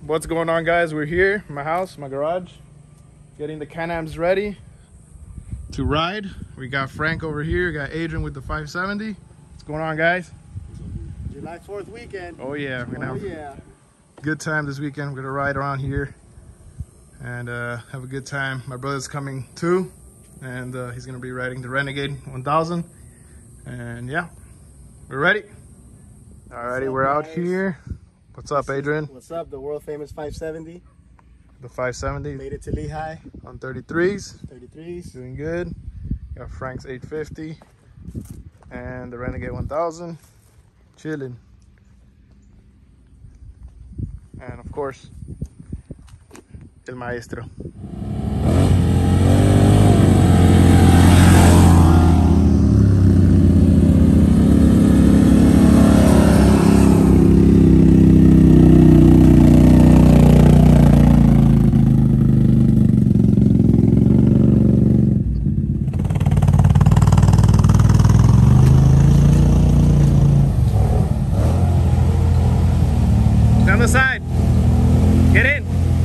What's going on, guys? We're here in my house, my garage, getting the Can-Ams ready to ride. We got Frank over here, got Adrian with the 570. What's going on, guys? July 4th weekend. Oh yeah, we're gonna have a good time this weekend. We're gonna ride around here and have a good time. My brother's coming too, and he's gonna be riding the Renegade 1000. And yeah, we're ready. Alrighty, we're out here. What's up, Adrian? What's up? The world famous 570. The 570. Made it to Lehigh. On 33s. 33s. Doing good. Got Frank's 850 and the Renegade 1000. Chilling. And of course, El Maestro. Down the side. Get in.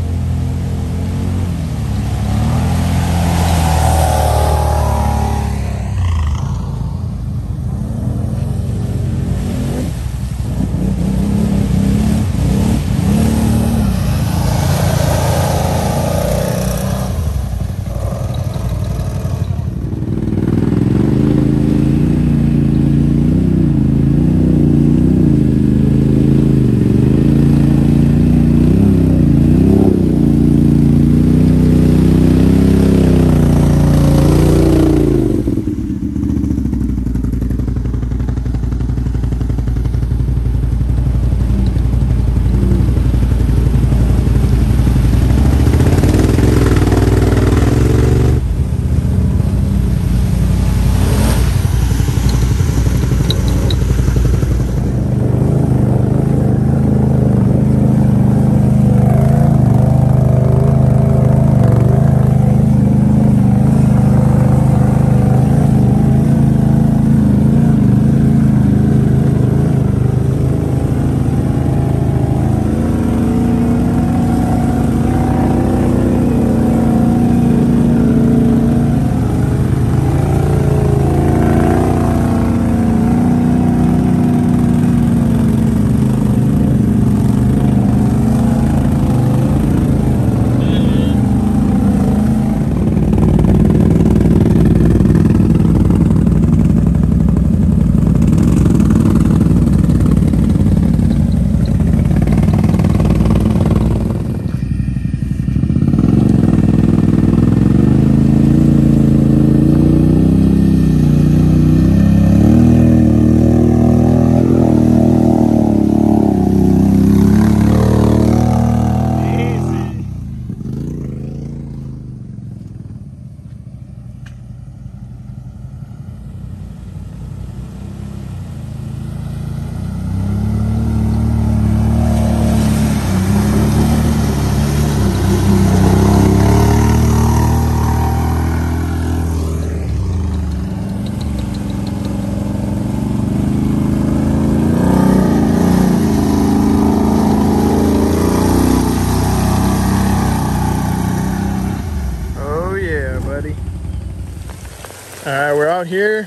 Alright, we're out here.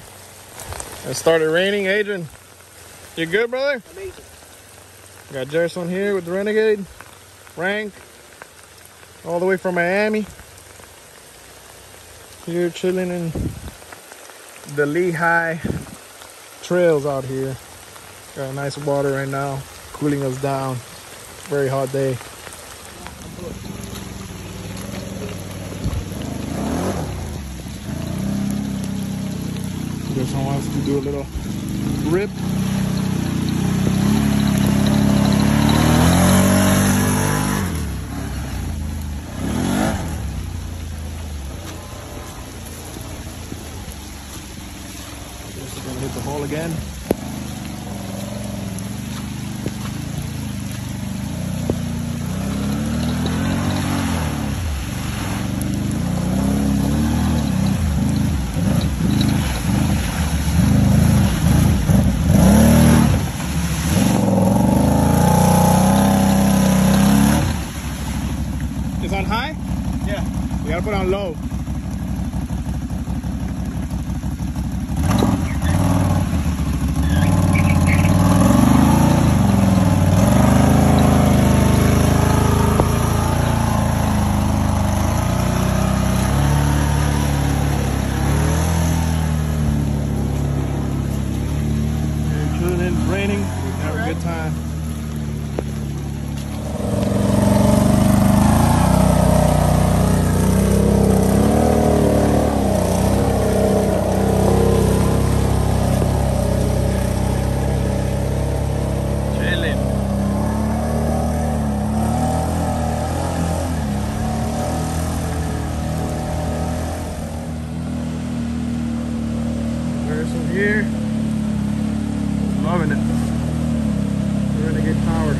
It started raining. Adrian, you good, brother? Amazing. Got Gerson here with the Renegade. Frank, all the way from Miami. Here chilling in the Lehigh trails out here. Got nice water right now, cooling us down. Very hot day. Gerson wants to do a little rip. Just gonna hit the hole again. high? Yeah. You gotta put on low. It's raining. We have a good time. Chilling. There's some here. Loving it. Renegade powered.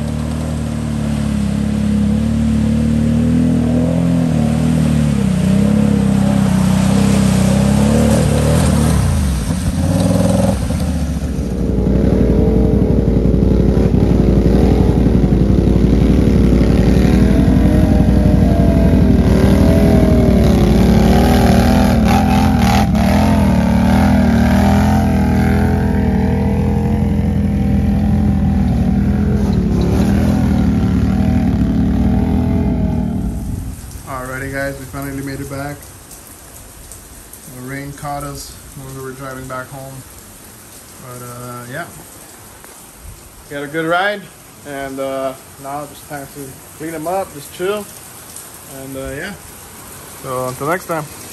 Alrighty guys, we finally made it back. The rain caught us when we were driving back home. But yeah, we had a good ride, and now it's time to clean them up, just chill, and yeah. So until next time.